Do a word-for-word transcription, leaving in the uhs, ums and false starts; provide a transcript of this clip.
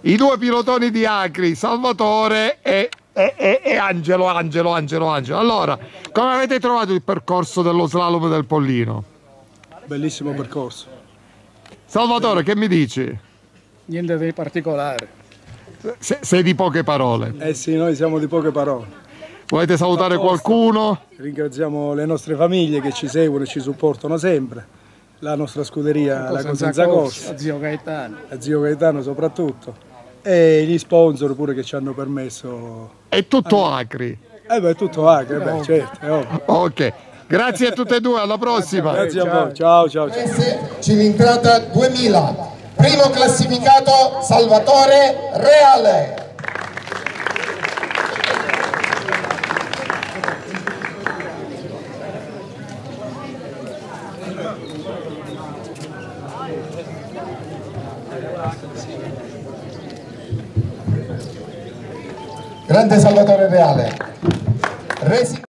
i due pilotoni di Acri, Salvatore e, e, e, e Angelo, Angelo, Angelo, Angelo. Allora, come avete trovato il percorso dello slalom del Pollino? Bellissimo percorso. Salvatore, che mi dici? Niente di particolare. Se, sei di poche parole. Eh sì, noi siamo di poche parole. Volete salutare qualcuno? Ringraziamo le nostre famiglie che ci seguono e ci supportano sempre, la nostra scuderia, la Cosenza Corsa, a zio Gaetano. a zio Gaetano soprattutto, e gli sponsor pure che ci hanno permesso. È tutto Acri. Eh beh, è tutto Acri, beh, certo, è ovvio. Ok, grazie a tutte e due, alla prossima. Grazie a voi, ciao ciao ciao. Cilindrata duemila, primo classificato Salvatore Reale. Grande Salvatore Reale. Resi